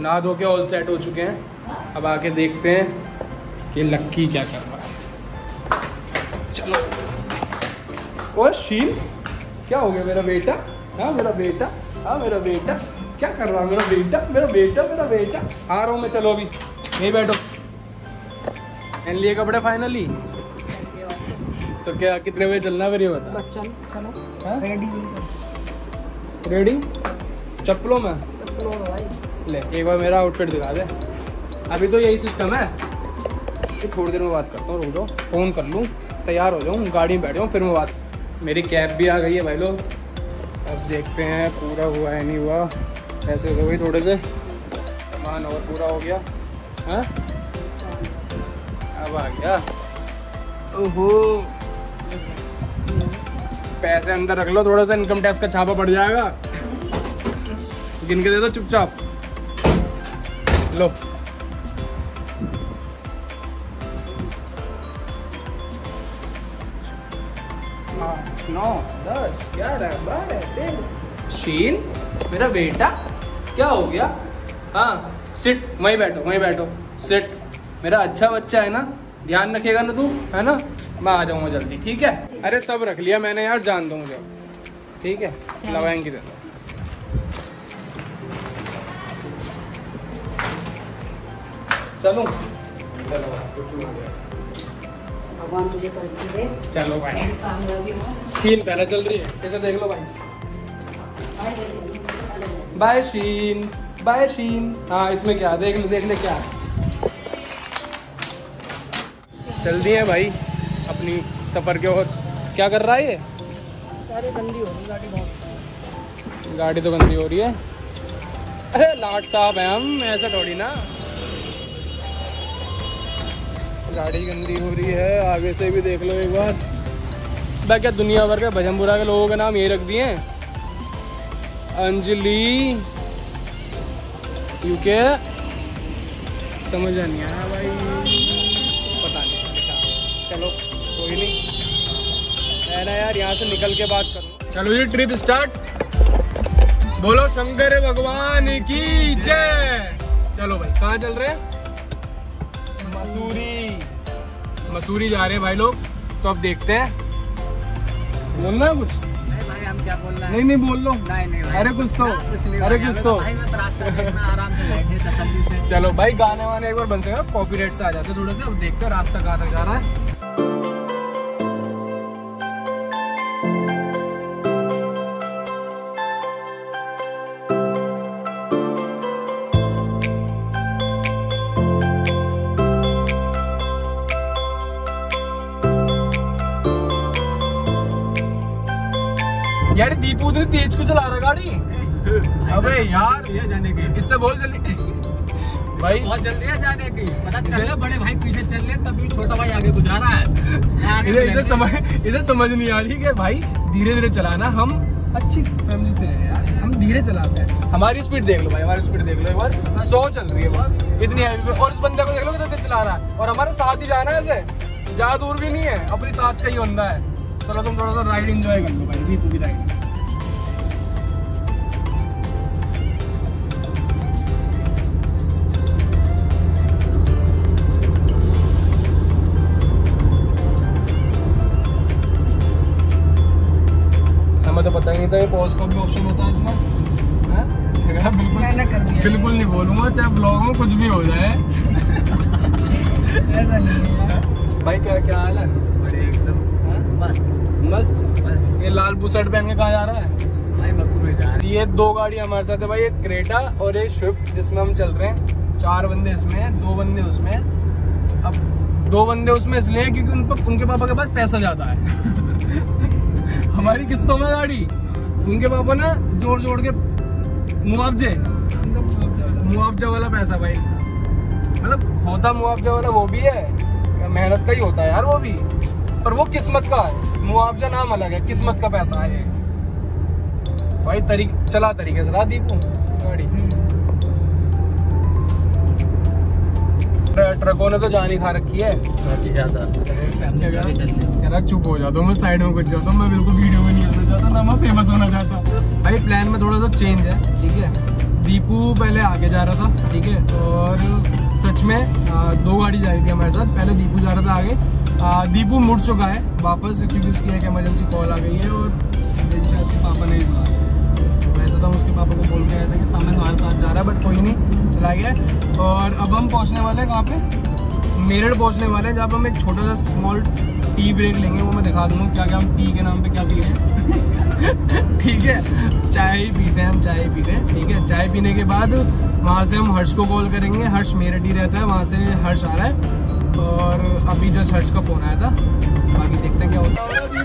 नहा धो के ऑल सेट हो चुके हैं। अब आके देखते हैं कि लक्की क्या कर रहा है। चलो। ओए शील, क्या हो गया मेरा बेटा? हाँ मेरा बेटा, हाँ मेरा बेटा क्या कर रहा है? मेरा बेटा, मेरा बेटा, मेरा बेटा। आ रहा हूँ मैं, चलो अभी नहीं बैठो। पहन लिए कपड़े फाइनली? तो क्या कितने बजे चलना है फिर ये बता। चलो रेडी? चप्पलों में ले, एक बार मेरा आउटफिट दिखा दे। अभी तो यही सिस्टम है कि थोड़ी देर में बात करता हूँ, रुक जाओ, फ़ोन कर लूँ, तैयार हो जाऊँ, गाड़ी में बैठ जाऊँ, फिर मैं बात। मेरी कैब भी आ गई है भाई लोग। अब देखते हैं पूरा हुआ है नहीं हुआ। ऐसे हो गई, थोड़े से सामान और पूरा हो गया। हाँ अब आ गया। ओहो, पैसे अंदर रख लो, थोड़ा सा इनकम टैक्स का छापा पड़ जाएगा। गिन के दे दो चुपचाप। लो 9 10 11 12 13। शीन मेरा बेटा क्या हो गया? हाँ सिट, वहीं बैठो, वहीं बैठो, सिट। मेरा अच्छा बच्चा है ना, ध्यान रखेगा ना तू, है ना? मैं आ जाऊँगा जल्दी, ठीक है? अरे सब रख लिया मैंने यार, जान दो मुझे, ठीक है? लगाएंगे दे दो। चलो भगवान तुझे तरक्की दे। चलो भाई, शीन पहले चल रही है, इसे देख लो भाई। By Shein, by Shein. हाँ इसमें क्या, देख ले क्या चल दी है भाई अपनी सफ़र के ओर। क्या कर रहा है ये? गाड़ी गंदी हो रही, गाड़ी बहुत। गाड़ी तो गंदी हो रही है। अरे लाट साहब हैं हम, ऐसा थोड़ी ना। गाड़ी गंदी हो रही है, आगे से भी देख लो एक बार। भाई क्या दुनिया भर के भजनपुरा के लोगों के नाम ये रख दिए हैं। अंजलि यूके, समझ नहीं आया भाई, पता नहीं। चलो कोई नहीं, है ना यार, यहाँ से निकल के बात करूँ। चलो जी ट्रिप स्टार्ट। बोलो शंकर भगवान की जय। चलो भाई, कहाँ चल रहे हैं? मसूरी जा रहे हैं भाई लोग। तो अब देखते हैं, बोलना है कुछ? नहीं भाई, हम क्या बोल रहे हैं? नहीं बोल लो। नहीं भाई, अरे कुछ तो, अरे कुछ तो। आराम से बैठे तसल्ली से। चलो भाई, गाने वाने एक बार बन सकेगा, कॉपीराइट से आ जाते थोड़े से। अब देखते हैं रास्ता कहाँ तक जा रहा है। यार दीपू इतनी तेज क्यों चला रहा गाड़ी? अबे यार ये जाने की, इससे बोल जल्दी भाई, बहुत जल्दी है जाने की। पता चल रहा, बड़े भाई पीछे चल रहे, तभी छोटा भाई आगे गुजारा है। इसे समझ नहीं आ रही कि भाई धीरे धीरे चलाना। हम अच्छी फैमिली से हैं यार, हम धीरे चलाते हैं। हमारी स्पीड देख लो भाई, हमारी स्पीड देख लो एक बार, 100 चल रही है बस, इतनी हैवी पे। और इस बंदे को देख लो कितना तेज चला रहा है, और हमारे साथ ही जाना है। ऐसे ज्यादा दूर भी नहीं है, अपनी साथ का ही बंदा है। चलो तुम थोड़ा सा राइड एंजॉय कर लो भाई, दीपू की राइड। हमें तो पता ही नहीं था ये पॉज का भी ऑप्शन होता है इसमें। बिल्कुल नहीं बोलूँगा, चाहे ब्लॉग में कुछ भी हो जाए। ऐसा नहीं है भाई। क्या हाल है? बड़े एकदम मस्त। ये लाल बुशर्ट पहन के कहाँ जा रहा है भाई? मसूरी जा रहा है। ये 2 गाड़ी हमारे साथ है भाई, एक क्रेटा और एक स्विफ्ट, जिसमें हम चल रहे हैं। 4 बंदे इसमें हैं, 2 बंदे उसमें। अब 2 बंदे उसमें इसलिए क्योंकि उनके पापा के पास पैसा ज्यादा है। हमारी किस्तों में गाड़ी, उनके पापा ना जोड़ के मुआवजा वाला पैसा भाई। मतलब होता मुआवजा वाला वो भी है, मेहनत का ही होता है यार वो भी, पर वो किस्मत का है। मुआवजा नाम अलग है, किस्मत का पैसा है भाई। चला तरीके से रहा दीपू गाड़ी। ट्रकों ने तो जान ही खा रखी है ज्यादा। चुप हो जाता हूँ मैं, साइड में कुछ जाता हूँ मैं, बिल्कुल वीडियो में नहीं आना चाहता ना, मैं फेमस होना चाहता। भाई प्लान में थोड़ा सा चेंज है, ठीक है? दीपू पहले आगे जा रहा था, ठीक है, और सच में 2 गाड़ी जा रही थी हमारे साथ। पहले दीपू जा रहा था आगे, दीपू मुड़ चुका है वापस क्योंकि उसकी एक इमरजेंसी कॉल आ गई है और उसके पापा नहीं बुला। वैसे तो हम उसके पापा को बोल के आए थे कि सामने हमारे साथ जा रहा है, बट कोई नहीं, चला गया। और अब हम पहुंचने वाले हैं कहाँ पे, मेरठ पहुंचने वाले हैं, जहाँ पर हम एक छोटा सा स्मॉल टी ब्रेक लेंगे। वो मैं दिखा दूँगा क्या क्या हम टी के नाम पे क्या पी रहे हैं। ठीक है, चाय ही पीते हैं हम, चाय ही पीते हैं, ठीक है। चाय पीने के बाद वहाँ से हम हर्ष को कॉल करेंगे। हर्ष मेरठ ही रहता है, वहाँ से हर्ष आ रहा है और अभी जस्ट हर्ष का फ़ोन आया था। बाकी देखते हैं क्या होता है।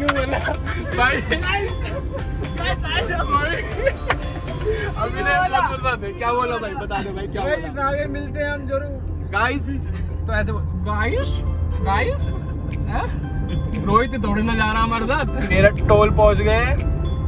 क्या बोला भाई, बता दो भाई क्या बोला। आगे मिलते हैं हम जरूर गाइस। तो ऐसे गाइस गाइस रोहित थोड़े ना जा रहा हमारे साथ। मेरठ टोल पहुंच गए हैं।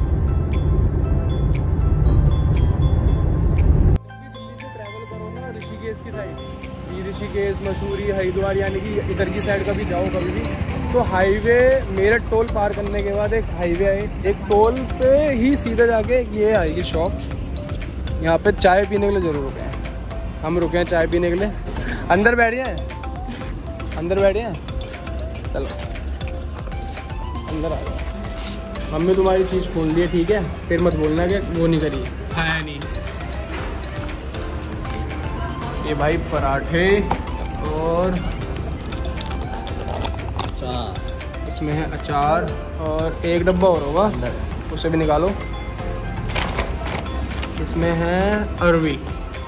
दिल्ली से ट्रैवल करो ना ऋषिकेश की साइड, ऋषिकेश, मसूरी, हरिद्वार, यानी कि इधर की साइड कभी जाओ कभी भी, तो हाईवे मेरठ टोल पार करने के बाद एक हाईवे है, एक टोल पे ही सीधे जाके ये आएगी शॉप। यहाँ पे चाय पीने के लिए जरूर रुके हैं हम, रुके हैं चाय पीने के लिए। अंदर बैठे हैं, अंदर बैठे हैं, चलो अंदर आ जाओ। मम्मी तुम्हारी चीज़ खोल दी है, ठीक है, फिर मत बोलना कि वो नहीं करी है नहीं। ये भाई पराठे और इसमें है अचार और एक डब्बा और होगा, उसे भी निकालो। इसमें है अरवी,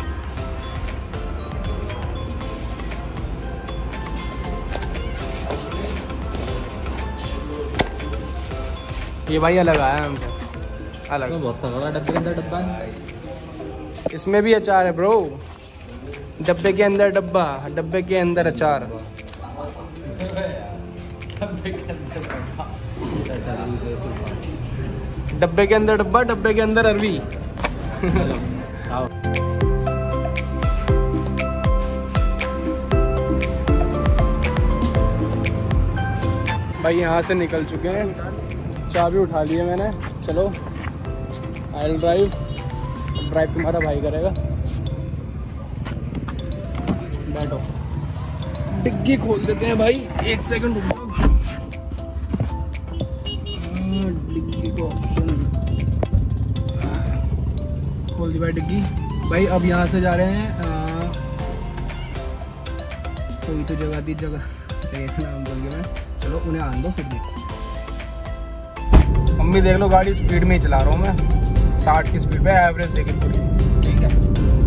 ये भाई अलग आया हमसे, अलग बहुत तगड़ा डब्बे के अंदर डब्बा है। इसमें भी अचार है ब्रो, डब्बे के अंदर डब्बा, डब्बे के अंदर अचार। डब्बे के अंदर डब्बा, डब्बे के अंदर अरवी। भाई यहाँ से निकल चुके हैं, चाबी उठा ली है मैंने। चलो आई ड्राइव, ड्राइव तुम्हारा भाई करेगा। बैठो, डिग्गी खोल देते हैं भाई, 1 सेकंड रुको। डिग्गी को ऑप्शन खोल दी भाई डिग्गी। भाई अब यहाँ से जा रहे हैं कोई तो जगह दी, जगह नाम बोल गया मैं। चलो उन्हें आन दो फिर भी। मम्मी देख लो, गाड़ी स्पीड में ही चला रहा हूँ मैं, 60 की स्पीड पे, एवरेज देखे थोड़ी, ठीक है।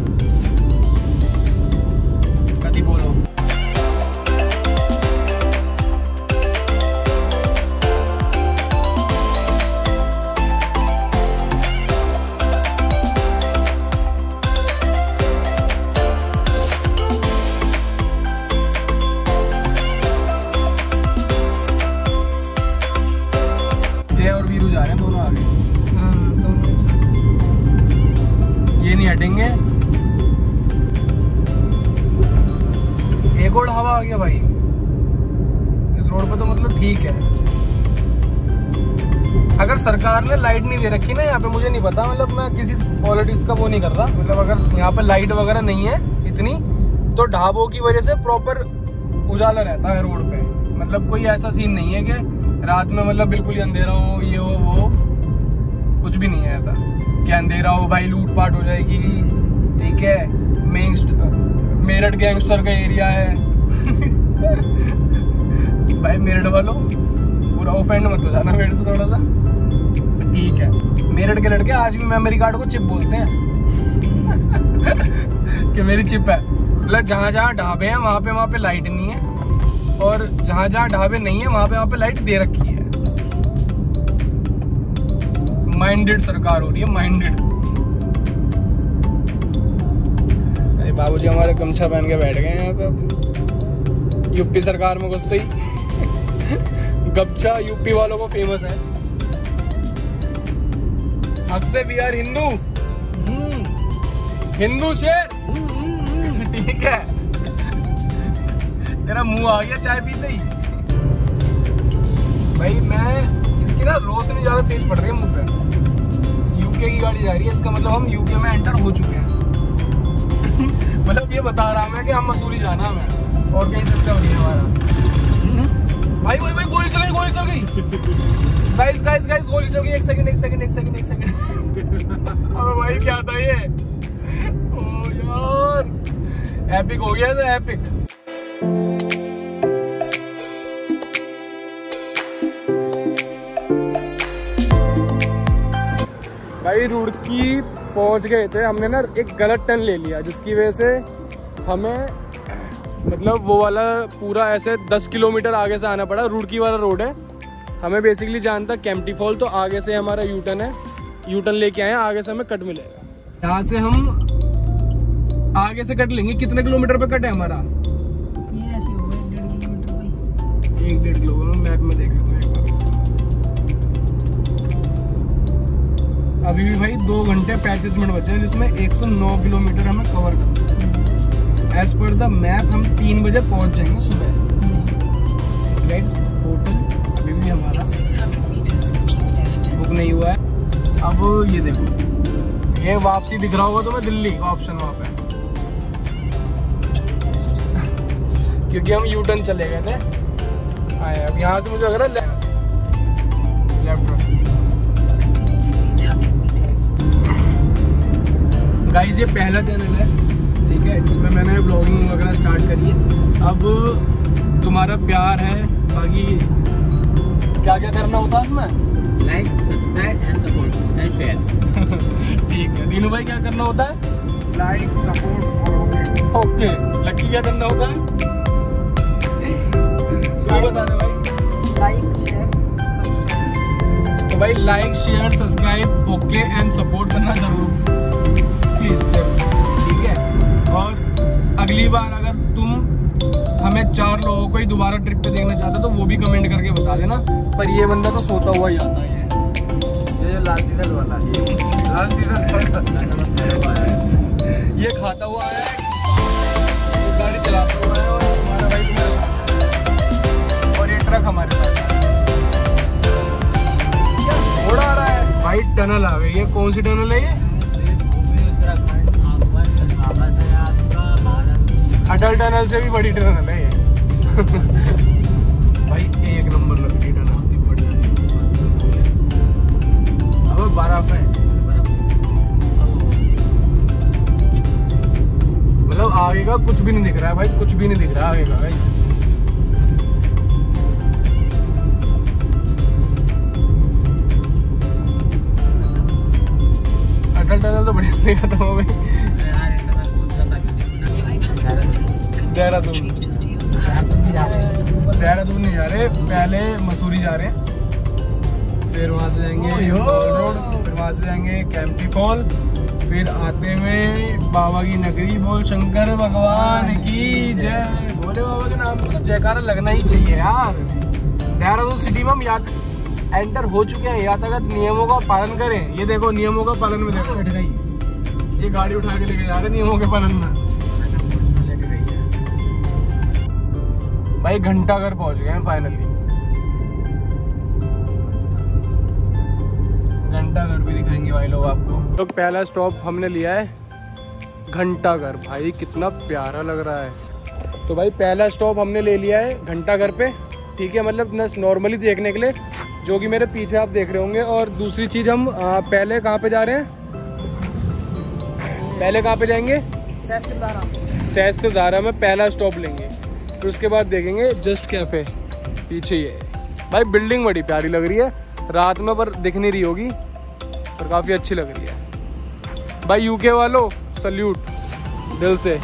कभी बोलो और वीरू जा रहे हैं दोनों आगे। हाँ दोनों ये नहीं हटेंगे। एक और हवा आ गया भाई इस रोड पे, तो मतलब ठीक है। अगर सरकार ने लाइट नहीं दे रखी ना यहाँ पे, मुझे नहीं पता, मतलब मैं किसी पॉलिटिक्स का वो नहीं कर रहा, मतलब अगर यहाँ पे लाइट वगैरह नहीं है इतनी, तो ढाबों की वजह से प्रॉपर उजाला रहता है रोड पे। मतलब कोई ऐसा सीन नहीं है कि रात में मतलब बिल्कुल ही अंधेरा हो, ये हो वो, कुछ भी नहीं है ऐसा कि अंधेरा हो भाई लूटपाट हो जाएगी, ठीक है। मेरठ गैंगस्टर का एरिया है। भाई मेरठ वालों पूरा ऑफेंड मत हो जाना मेरे से थोड़ा सा, ठीक है। मेरठ के लड़के आज भी मेमोरी कार्ड को चिप बोलते हैं कि मेरी चिप है। मतलब जहाँ जहाँ ढाबे हैं वहाँ पे लाइट नहीं है, और जहाँ जहाँ ढाबे नहीं है वहाँ पे लाइट दे रखी है। माइंडेड सरकार हो रही है, माइंडेड। अरे बाबूजी हमारे गमछा पहन के बैठ गए हैं यहाँ पे। यूपी सरकार में घुसते ही गमछा यूपी वालों को फेमस है। हक से वी आर हिंदू, हिंदू शेर, ठीक है। तेरा मुंह आ गया चाय पीते ही। भाई मैं इसकी ना रोशनी ज्यादा तेज पड़ रही है मुंह पे। यूके की गाड़ी जा रही है, इसका मतलब हम यूके में एंटर हो चुके हैं। मतलब ये बता रहा मैं कि हम मसूरी जाना है और कहीं सस्ता नहीं है हमारा। भाई गोली चल गई गाइस गोली चल गई। एक सेकंड अबे भाई क्या था ये? ओ यार एपिक हो गया था, एपिक। भाई रुड़की पहुंच गए थे, हमने ना एक गलत टर्न ले लिया जिसकी वजह से हमें मतलब वो वाला पूरा ऐसे 10 किलोमीटर आगे से आना पड़ा। रुड़की वाला रोड है, हमें बेसिकली जाना था केम्प्टी फॉल, तो आगे से हमारा यू टर्न है, यू टर्न लेके आए, आगे से हमें कट मिलेगा। यहाँ से हम आगे से कट लेंगे। कितने किलोमीटर पे कट है हमारा? ये ऐसे हो गए 1.5 किलोमीटर भाई। 1-1.5 किलोमीटर मैप में देख लेते हैं एक बार। अभी भी भाई 2 घंटे 35 मिनट बचे हैं, जिसमें 109 किलोमीटर हमें कवर करना है। एज पर द मैप हम 3 बजे पहुंच जाएंगे सुबह। राइट, होटल अभी भी हमारा 600 मीटर्स बुक नहीं हुआ है। अब ये देखो, ये वापसी दिख रहा होगा तुम्हें दिल्ली का ऑप्शन वहाँ पे, क्योंकि हम यू टर्न चले गए थे। आए अब यहाँ से मुझे लग रहा है लेफ्ट। गाइस ये पहला चैनल है, ठीक है, जिसमें मैंने ब्लॉगिंग वगैरह स्टार्ट करी है। अब तुम्हारा प्यार है, बाकी क्या क्या करना होता है इसमें? Like, subscribe and support and share. ठीक है, दीनू भाई क्या करना होता है? लाइक, सपोर्ट और ओके। लक्की क्या करना होता है? क्या बता दे भाई? Like, share, subscribe. तो भाई like, share, subscribe, okay and support करना जरूर प्लीज, ठीक है। और अगली बार अगर तुम हमें 4 लोगों को ही दोबारा ट्रिप पे देखना चाहते हो तो वो भी कमेंट करके बता देना। पर ये बंदा तो सोता हुआ ही आता है। ये लाल दीदल वाला, लाल ये खाता हुआ आया है, ये गाड़ी चलाता हुआ है, और हमारा भाई तुम्हारा, और ये ट्रक हमारे साथ घोड़ा आ रहा है। भाई टनल आ गई है। कौन सी टनल है ये? अटल टनल से भी बड़ी टनल है ये। भाई एक नंबर लग रही टनल, अब बर्फ है, मतलब आगे का कुछ भी नहीं दिख रहा है भाई, कुछ भी नहीं दिख रहा है आगे का भाई। अटल टनल तो बढ़िया देखा था भाई। देहरादून नहीं जा रहे, पहले मसूरी जा रहे हैं, फिर वहाँ से जाएंगे रोड, फिर वहाँ से जाएंगे केम्प्टी फॉल, फिर आते हुए बाबा की नगरी। बोल शंकर भगवान की जय। भोले बाबा के नाम को तो जयकारा लगना ही चाहिए यार। देहरादून सिटी में हम एंटर हो चुके हैं। यातायात नियमों का पालन करें। ये देखो नियमों का पालन में देखो, बैठ गई ये गाड़ी उठा के लेके जा रहे नियमों के पालन में। भाई घंटाघर पहुंच गए हैं फाइनली। घंटाघर भी दिखाएंगे भाई लोग आपको। तो पहला स्टॉप हमने लिया है घंटाघर। भाई कितना प्यारा लग रहा है। तो भाई पहला स्टॉप हमने ले लिया है घंटाघर पे, ठीक है, मतलब नॉर्मली देखने के लिए, जो कि मेरे पीछे आप देख रहे होंगे। और दूसरी चीज हम पहले कहाँ पे जा रहे हैं? पहले कहाँ पे जाएंगे? सहस्त्रधारा में पहला स्टॉप लेंगे, फिर उसके बाद देखेंगे जस्ट कैफे पीछे ही है। भाई बिल्डिंग बड़ी प्यारी लग रही है रात में, पर दिख नहीं रही होगी, पर काफ़ी अच्छी लग रही है। भाई यूके वालों सल्यूट दिल से।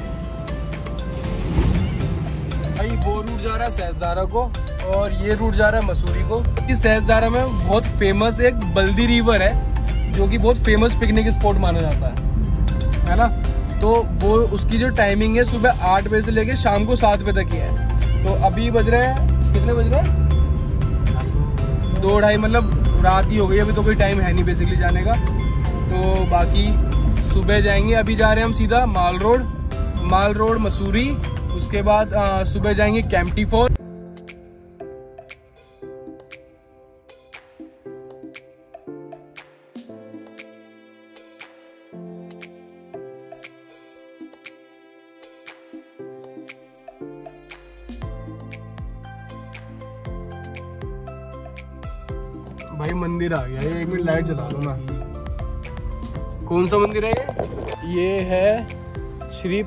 भाई वो रूट जा रहा है सहस्त्रधारा को, और ये रूट जा रहा है मसूरी को। इस सहस्त्रधारा में बहुत फेमस एक बल्दी रिवर है, जो कि बहुत फेमस पिकनिक स्पॉट माना जाता है ना। तो वो उसकी जो टाइमिंग है सुबह 8 बजे से लेके शाम को 7 बजे तक ही है। तो अभी बज रहे हैं, कितने बज रहे हैं? 2-2:30, मतलब रात ही हो गई। अभी तो कोई टाइम है नहीं बेसिकली जाने का। तो बाकी सुबह जाएंगे। अभी जा रहे हैं हम सीधा माल रोड मसूरी। उसके बाद सुबह जाएंगे केम्प्टी फॉल। भाई मंदिर आ गया, ये 1 मिनट लाइट जला दूँ मैं। कौन सा मंदिर है ये है श्री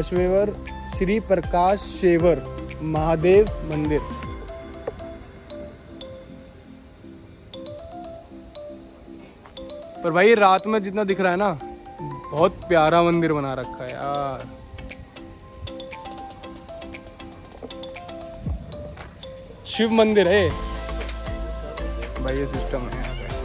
प्रकाशेश्वर महादेव मंदिर। पर भाई रात में जितना दिख रहा है ना, बहुत प्यारा मंदिर बना रखा है यार। शिव मंदिर है भाई, ये सिस्टम है यहाँ पे।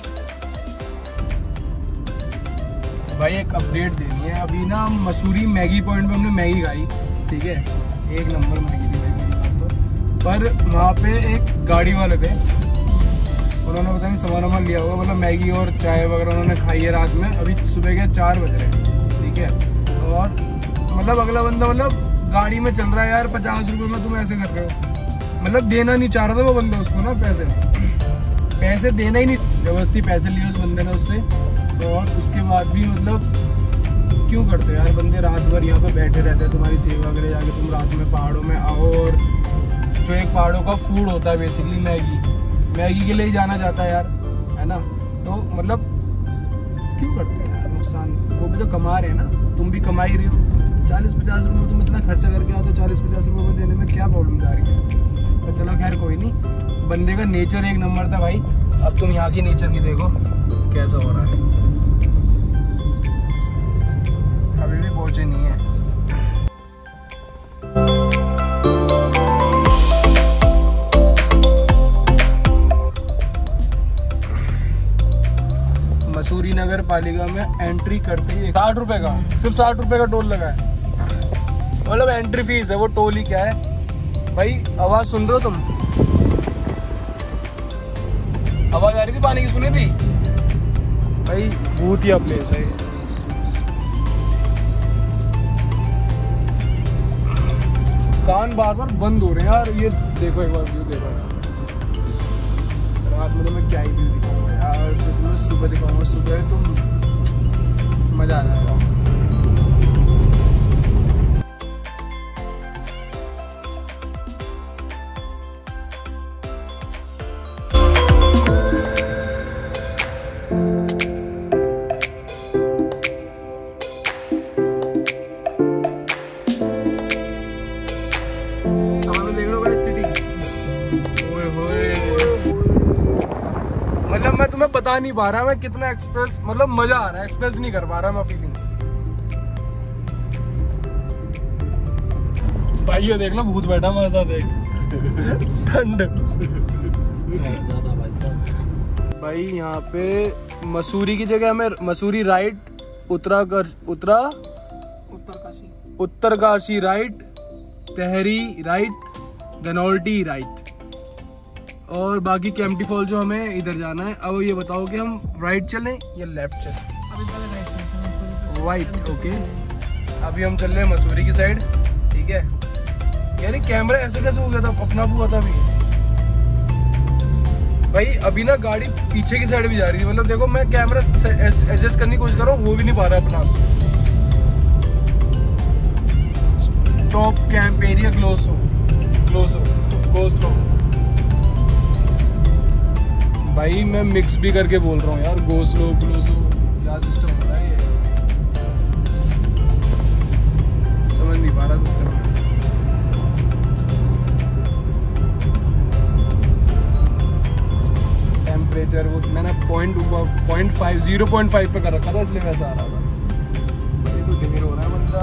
भाई एक अपडेट देनी है, अभी ना मसूरी मैगी पॉइंट पे हमने मैगी खाई, ठीक है, 1 नंबर मैगी थी भाई पर वहाँ पे एक गाड़ी वाले थे, उन्होंने पता नहीं सामान वामान लिया होगा, मतलब मैगी और चाय वगैरह उन्होंने खाई है रात में। अभी सुबह के 4 बज रहे हैं, ठीक है, और मतलब अगला बंदा मतलब गाड़ी में चल रहा है यार, 50 रुपये में तुम ऐसे कर रहे हो, मतलब देना नहीं चाह रहा था वो बंदा उसको ना, पैसे देना ही नहीं, जबरदस्ती पैसे लिए उस बंदे ने उससे। और उसके बाद भी मतलब क्यों करते हो यार, बंदे रात भर यहाँ पे बैठे रहते हैं तुम्हारी सेवा करे, जाके तुम रात में पहाड़ों में आओ, और जो एक पहाड़ों का फूड होता है बेसिकली मैगी के लिए ही जाना जाता है यार, है ना, तो मतलब क्यों करते हैं यार नुकसान, वो भी तो कमा रहे हैं ना, तुम भी कमा ही रहे हो, 40-50 रुपये तुम इतना खर्चा करके आते हो, 40-50 रुपये देने में क्या प्रॉब्लम जा रही है। तो चलो खैर कोई नहीं, बंदे का नेचर 1 नंबर था भाई। अब तुम यहाँ की नेचर की देखो कैसा हो रहा है, अभी भी पहुँचे नहीं है। मसूरी नगर पालिका में एंट्री करते ही 60 रुपए का, सिर्फ 60 रुपए का टोल लगा है, मतलब एंट्री फीस है, वो टोल ही क्या है भाई। आवाज सुन रहे हो तुम, आवाज आ रही थी पानी की, सुनी थी भाई, भूतिया प्लेस है। कान बार बार बंद हो रहे हैं यार, ये देखो एक बार व्यू देखो यार, रात में तो मैं क्या ही व्यू दिखाऊंगा यार, तो तुम्हें सुबह दिखाऊंगा, सुबह तुम मजा आ जाएगा। मतलब मैं तुम्हें बता नहीं पा रहा मैं कितना एक्सप्रेस, मतलब मजा आ रहा है, एक्सप्रेस नहीं कर पा रहा मैं फीलिंग। भाई ये देख लो भूत बैठा हमारे साथ, देख ठंड। भाई यहाँ पे मसूरी की जगह हमें Mussoorie right, Uttarkashi right, Tehri right, Dhanaulti right, और बाकी कैंपटी फॉल जो हमें इधर जाना है। अब ये बताओ कि हम राइट चलें या लेफ्ट चलें? अभी पहले राइट चलते हैं, राइट, ओके। अभी हम चल रहे हैं मसूरी की साइड, ठीक है। यानी कैमरा ऐसे कैसे हो गया था, अपना हुआ था अभी भाई। अभी ना गाड़ी पीछे की साइड भी जा रही थी, मतलब देखो मैं कैमरा एडजस्ट करने की कोशिश कर रहा हूँ, वो भी नहीं पा रहा अपना। टॉप कैंप एरिया ग्लोसो। भाई मैं मिक्स भी करके बोल रहा हूँ यार, गोस्लो ग्लोसो, क्या सिस्टम हो रहा है ये, समझ नहीं पा रहा सिस्टम। टेम्परेचर वो मैंने 0.5 पे कर रखा था, इसलिए वैसा आ रहा था। भाई तो ढेर हो रहा है बंदा।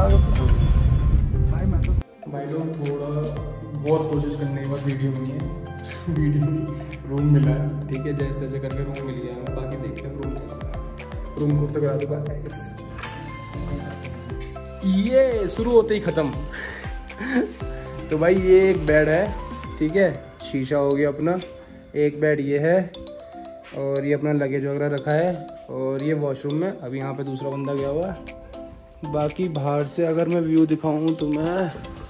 भाई लोग थोड़ा बहुत कोशिश करने के बाद वीडियो बनी है, रूम मिला है, ठीक है, जैसे तैसे करके रूम मिल गया है। बाकी देखते हैं रूम कैसा, रूम तो करा दूंगा। ये शुरू होते ही ख़त्म। तो भाई ये एक बेड है, ठीक है, शीशा हो गया अपना, एक बेड ये है, और ये अपना लगेज वगैरह रखा है, और ये वॉशरूम में अभी यहाँ पे दूसरा बंदा गया हुआ है। बाकी बाहर से अगर मैं व्यू दिखाऊँ तो मैं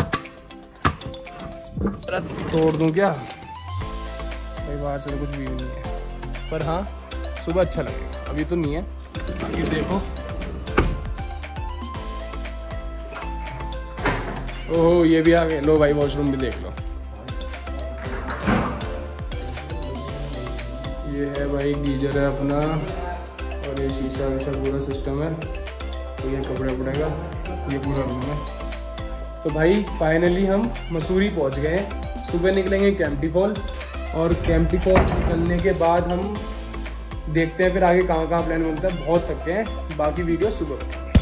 तोड़ दूँ क्या भाई, बाहर से तो कुछ व्यू नहीं है, पर हाँ सुबह अच्छा लगेगा, अभी तो नहीं है। बाकी देखो, ओह ये भी आ गए। लो भाई वॉशरूम भी देख लो, ये है भाई गीजर है अपना, और ये शीशा वीशा पूरा सिस्टम है। तो ये कपड़े वपड़े का ये पूरा रूम है। तो भाई फाइनली हम मसूरी पहुंच गए हैं। सुबह निकलेंगे कैंपटी फॉल, और कैंपटी फॉल निकलने के बाद हम देखते हैं फिर आगे कहाँ कहाँ प्लान बनता है। बहुत थके हैं, बाकी वीडियो सुबह बनाएंगे।